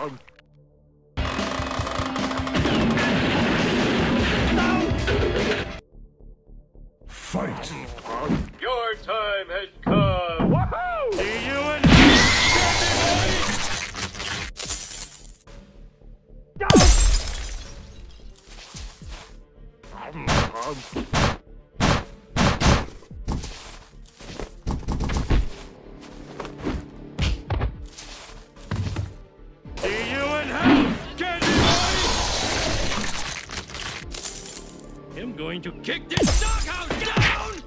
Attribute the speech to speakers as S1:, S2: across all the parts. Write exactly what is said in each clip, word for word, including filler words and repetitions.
S1: Fight!
S2: Your time has come! Woohoo! See you in See you in hell, Candy Boy! I'm going to kick this doghouse down!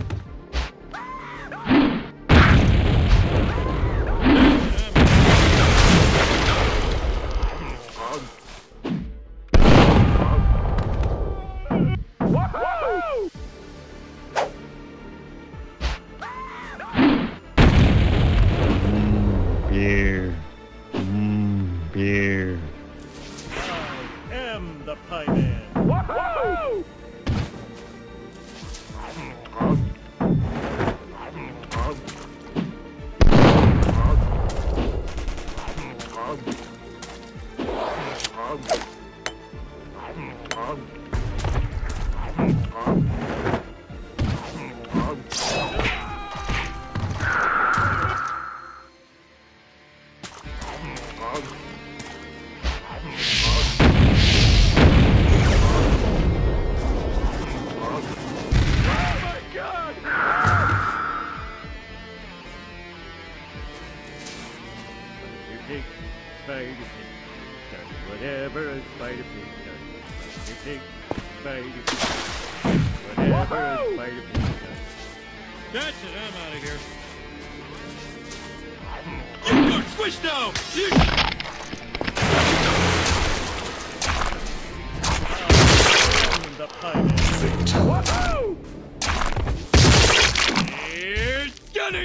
S3: Beer. Mmm, beer.
S2: I am the Pie Man. Woohoo! Pig, Spider Pig, does whatever a Spider Pig does. Spider Pig, Spider Pig, whatever a Spider Pig does. That's it, I'm out of here. You go switch now! You... I'm the Pie Man. Woohoo! Here's Johnny!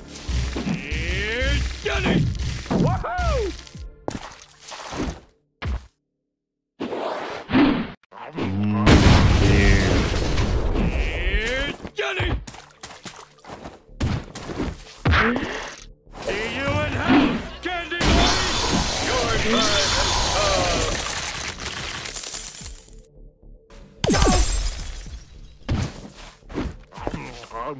S2: Here's Johnny! Woohoo!
S3: Mmm, beer.
S2: Here's Johnny! See you in hell, Candy Boy! Your time has come!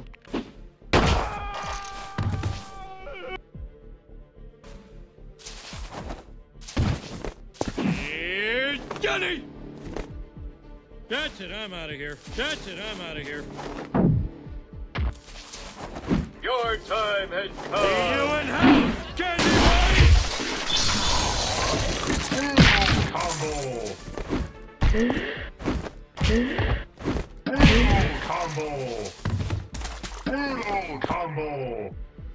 S2: Here's Johnny! That's it, I'm out of here. That's it, I'm out of here. Your time has come. See you in hell, Candy
S1: Combo! Brutal combo!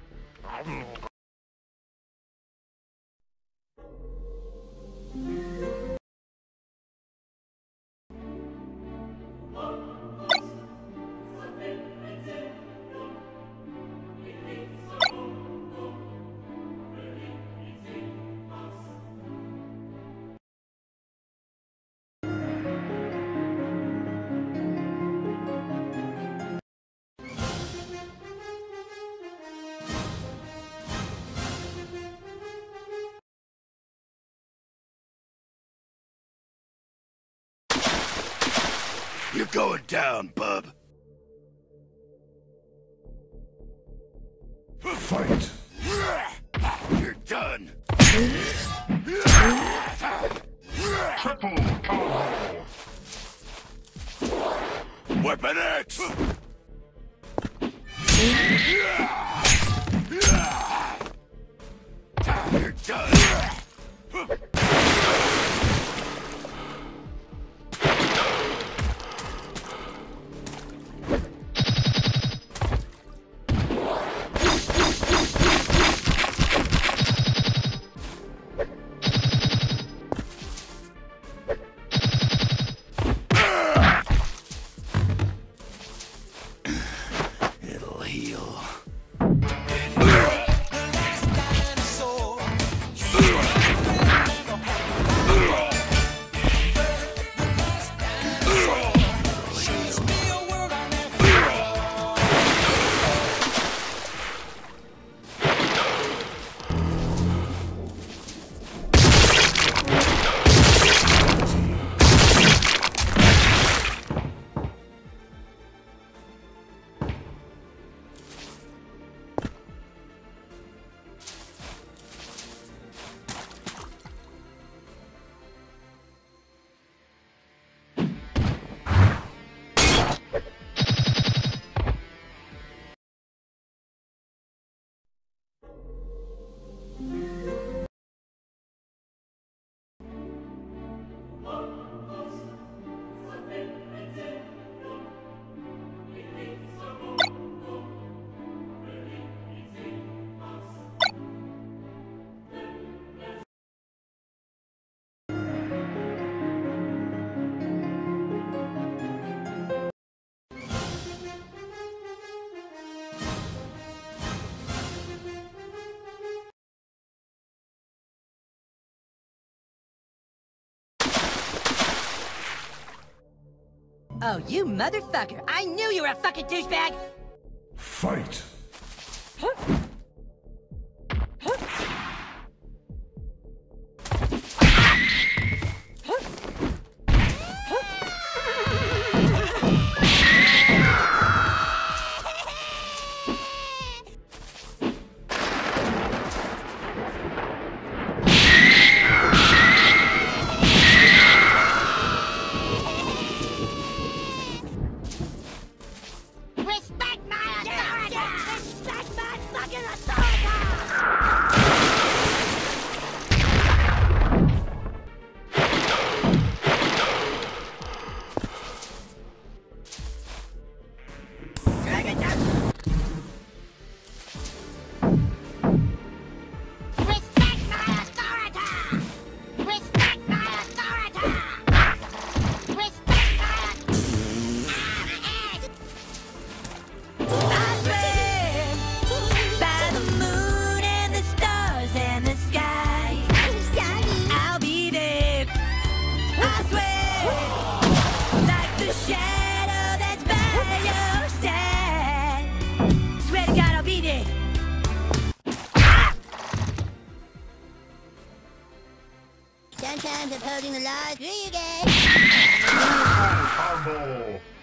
S4: You're going down, bub.
S1: Fight!
S4: You're done.
S1: Triple combo!
S4: Weapon X! You're done.
S5: Oh, you motherfucker. I knew you were a fucking douchebag.
S1: Fight!
S6: Respect my authority! Respect my fucking authority! Respect my authority! Respect my authority! Respect my
S5: I swear by the moon and the stars and the sky, I'll be there. I swear, like the shadow that's by your side. Swear to God, I'll be there.
S6: Sometimes opposing the law is really good.
S1: Triple combo!